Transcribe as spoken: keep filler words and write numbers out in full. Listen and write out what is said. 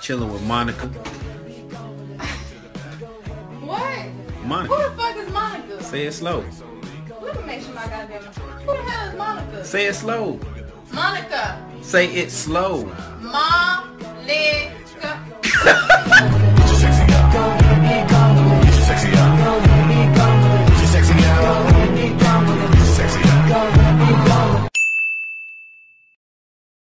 Chilling with Monica. What? Monica. Who the fuck is Monica? Say it slow. Let me make sure my goddamn. Who the hell is Monica? Say it slow. Monica. Say it slow. Monica.